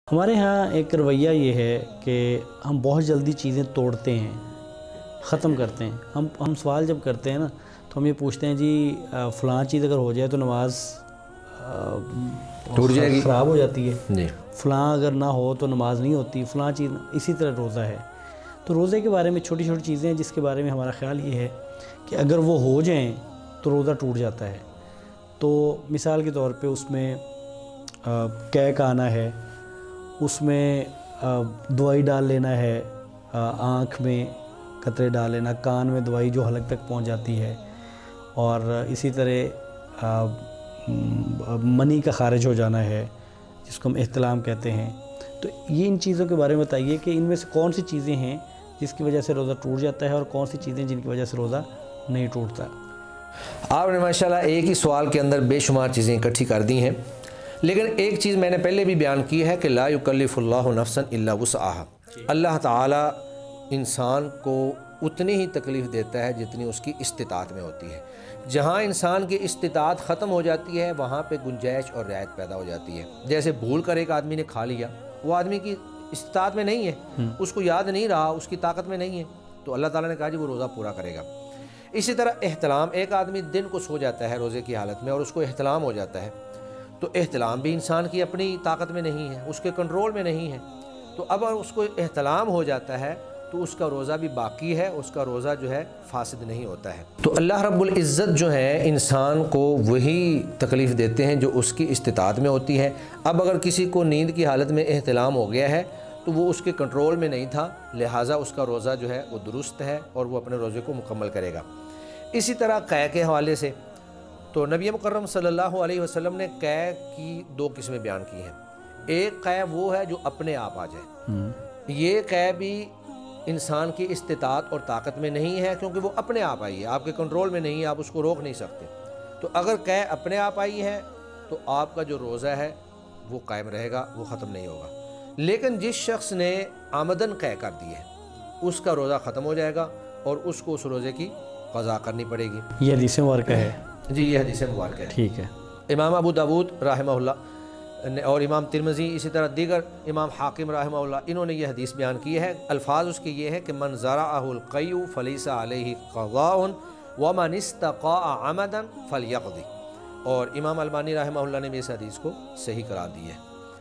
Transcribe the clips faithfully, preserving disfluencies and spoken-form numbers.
ہمارے ہاں ایک رویہ یہ ہے کہ ہم بہت جلدی چیزیں توڑتے ہیں، ختم کرتے ہیں۔ ہم ہم سوال جب کرتے ہیں نا تو ہم یہ پوچھتے ہیں جی فلاں چیز اگر ہو جائے تو نماز ٹوٹ جائے گی، خراب ہو جاتی ہے، جی فلاں اگر نہ ہو تو نماز نہیں ہوتی، فلاں چیز۔ اسی طرح روزہ ہے، تو روزے کے بارے میں چھوٹی چھوٹی چیزیں ہیں جس کے بارے میں ہمارا خیال یہ ہے کہ اگر وہ ہو جائیں تو روزہ ٹوٹ جاتا ہے۔ تو مثال کے طور پہ اس میں کیک آنا ہے، اس میں دوائی ڈال لینا ہے، آنکھ میں قطرے ڈال لینا، کان میں دوائی جو حلق تک پہنچ جاتی ہے، اور اسی طرح منی کا خارج ہو جانا ہے جس کو ہم احتلام کہتے ہیں۔ تو یہ ان چیزوں کے بارے میں بتائیے کہ ان میں سے کون سی چیزیں ہیں جس کی وجہ سے روزہ ٹوٹ جاتا ہے اور کون سی چیزیں جن کی وجہ سے روزہ نہیں ٹوٹتا۔ آپ نے ماشاءاللہ ایک ہی سوال کے اندر بے شمار چیزیں اکٹھی کر دی ہیں، لیکن ایک چیز میں نے پہلے بھی بیان کی ہے کہ لا یکلف اللہ نفسا الا وسعہا، اللہ تعالیٰ انسان کو اتنی ہی تکلیف دیتا ہے جتنی اس کی استطاعت میں ہوتی ہے۔ جہاں انسان کی استطاعت ختم ہو جاتی ہے وہاں پہ گنجائش اور رعایت پیدا ہو جاتی ہے۔ جیسے بھول کر ایک آدمی نے کھا لیا، وہ آدمی کی استطاعت میں نہیں ہے، اس کو یاد نہیں رہا، اس کی طاقت میں نہیں ہے، تو اللہ تعالیٰ نے کہا جی وہ روزہ پورا کرے گا۔ اسی طرح احتلام، ایک آدمی دن کو سو جاتا ہے روزے کی حالت میں اور اس کو احتلام ہو جاتا ہے، تو احتلام بھی انسان کی اپنی طاقت میں نہیں ہے، اس کے کنٹرول میں نہیں ہے، تو اب اگر اس کو احتلام ہو جاتا ہے تو اس کا روزہ بھی باقی ہے، اس کا روزہ جو ہے فاسد نہیں ہوتا ہے۔ تو اللہ رب العزت جو ہے انسان کو وہی تکلیف دیتے ہیں جو اس کی استطاعت میں ہوتی ہے۔ اب اگر کسی کو نیند کی حالت میں احتلام ہو گیا ہے تو وہ اس کے کنٹرول میں نہیں تھا، لہٰذا اس کا روزہ جو ہے وہ درست ہے اور وہ اپنے روزے کو مکمل کرے گا۔ اسی طرح قے کے حوالے سے تو نبی مکرم صلی اللہ علیہ وسلم نے قے کی دو قسمیں بیان کی ہیں۔ ایک قے وہ ہے جو اپنے آپ آ جائے، یہ قے بھی انسان کی استطاعت اور طاقت میں نہیں ہے کیونکہ وہ اپنے آپ آئی ہے، آپ کے کنٹرول میں نہیں ہے، آپ اس کو روک نہیں سکتے۔ تو اگر قے اپنے آپ آئی ہے تو آپ کا جو روزہ ہے وہ قائم رہے گا، وہ ختم نہیں ہوگا۔ لیکن جس شخص نے آمدن قے کر دی ہے اس کا روزہ ختم ہو جائے گا اور اس کو اس روزے کی قضا کرنی پڑے گی۔ یہ حدیث مبارکہ ہے؟ جی یہ حدیث مبارکہ ہے۔ ٹھیک ہے۔ امام ابو داود رحمہ اللہ اور امام ترمذی، اسی طرح دیگر امام حاکم رحمہ اللہ، انہوں نے یہ حدیث بیان کی ہے۔ الفاظ اس کے یہ ہے کہ من زرعہ القیء فلیس علیہ قضاء ومن استقاء عمدا فلیقضی، اور امام البانی رحمہ اللہ نے بھی اس حدیث کو صحیح قرار دی ہے۔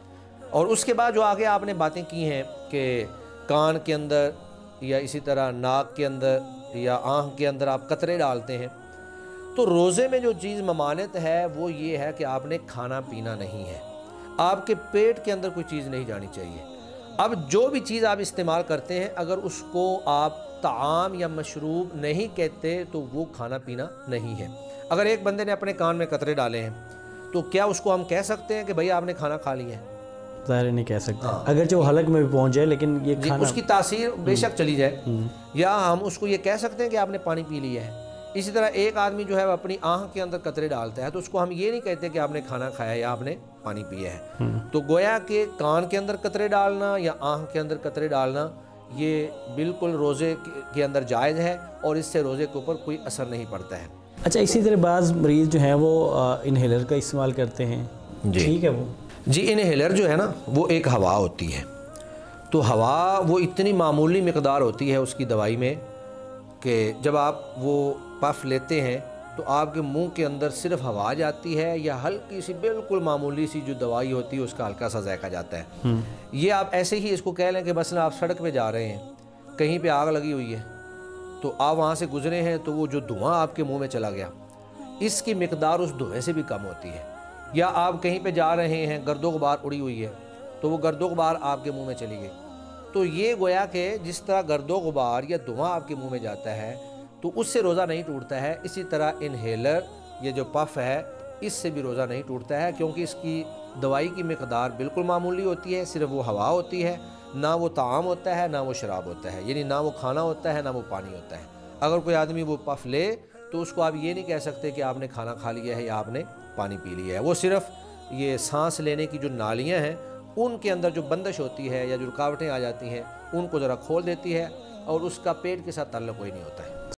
اور اس کے بعد جو آگے آپ نے باتیں کی ہیں کہ کان کے اندر یا اسی طرح ناک کے اندر یا آنکھ کے اندر آپ قطرے ڈالتے ہیں، تو روزے میں جو چیز ممانعت ہے وہ یہ ہے کہ آپ نے کھانا پینا نہیں ہے، آپ کے پیٹ کے اندر کوئی چیز نہیں جانی چاہیے۔ اب جو بھی چیز آپ استعمال کرتے ہیں اگر اس کو آپ طعام یا مشروب نہیں کہتے تو وہ کھانا پینا نہیں ہے۔ اگر ایک بندے نے اپنے کان میں قطرے ڈالے ہیں تو کیا اس کو ہم کہہ سکتے ہیں کہ بھئی آپ نے کھانا کھا لیا ہے؟ ظاہر نہیں کہہ سکتے، اگرچہ وہ حلق میں بھی پہنچ جائے لیکن یہ جی کھانا اس کی تاثیر بے شک چلی جائے، یا ہم اس کو یہ کہہ سکتے ہیں کہ آپ نے پانی پی لیا ہے۔ اسی طرح ایک آدمی جو ہے وہ اپنی آنکھ کے اندر قطرے ڈالتا ہے تو اس کو ہم یہ نہیں کہتے کہ آپ نے کھانا کھایا یا آپ نے پانی پیا ہے۔ تو گویا کہ کان کے اندر قطرے ڈالنا یا آنکھ کے اندر قطرے ڈالنا یہ بالکل روزے کے اندر جائز ہے اور اس سے روزے کے اوپر کوئی اثر نہیں پڑتا ہے۔ اچھا، اسی طرح بعض مریض جو ہیں وہ انہیلر کا استعمال کرتے ہیں، ٹھیک ہے وہ جی انہیلر جو ہے نا وہ ایک ہوا ہوتی ہے، تو ہوا وہ اتنی معمولی مقدار ہوتی ہے اس کی دوائی میں کہ جب آپ وہ پف لیتے ہیں تو آپ کے منہ کے اندر صرف ہوا جاتی ہے یا ہلکی سی بالکل معمولی سی جو دوائی ہوتی ہے اس کا ہلکا سا ذائقہ جاتا ہے۔ یہ آپ ایسے ہی اس کو کہہ لیں کہ مثلا آپ سڑک پہ جا رہے ہیں، کہیں پہ آگ لگی ہوئی ہے تو آپ وہاں سے گزرے ہیں تو وہ جو دھواں آپ کے منہ میں چلا گیا اس کی مقدار اس دھوئیں سے بھی کم ہوتی ہے۔ یا آپ کہیں پہ جا رہے ہیں، گرد و غبار اڑی ہوئی ہے تو وہ گرد و غبار آپ کے منہ میں چلی گئی، تو یہ گویا کہ جس طرح گرد و غبار یا دھواں آپ کے منہ میں جاتا ہے تو اس سے روزہ نہیں ٹوٹتا ہے، اسی طرح انہیلر یہ جو پف ہے اس سے بھی روزہ نہیں ٹوٹتا ہے، کیونکہ اس کی دوائی کی مقدار بالکل معمولی ہوتی ہے، صرف وہ ہوا ہوتی ہے، نہ وہ طعام ہوتا ہے نہ وہ شراب ہوتا ہے، یعنی نہ وہ کھانا ہوتا ہے نہ وہ پانی ہوتا ہے۔ اگر کوئی آدمی وہ پف لے تو اس کو آپ یہ نہیں کہہ سکتے کہ آپ نے کھانا کھا لیا ہے یا آپ نے پانی پی لیا ہے، وہ صرف یہ سانس لینے کی جو نالیاں ہیں ان کے اندر جو بندش ہوتی ہے یا جو رکاوٹیں آ جاتی ہیں ان کو ذرا کھول دیتی ہے اور اس کا پیٹ کے ساتھ تعلق کوئی نہیں ہوتا ہے۔